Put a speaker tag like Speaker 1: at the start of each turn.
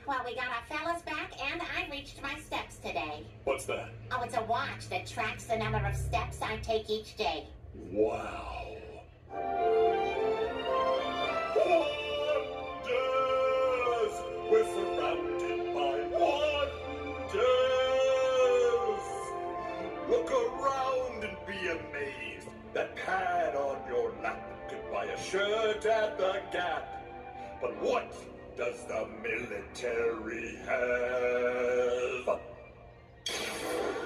Speaker 1: Well, we got our fellas back, and I reached my steps today.
Speaker 2: What's that?
Speaker 1: Oh, it's a watch that tracks the number of steps I take each day.
Speaker 2: Wow. Wonders! We're surrounded by wonders! Look around and be amazed. That pad on your lap could buy a shirt at the Gap. But what does the military have?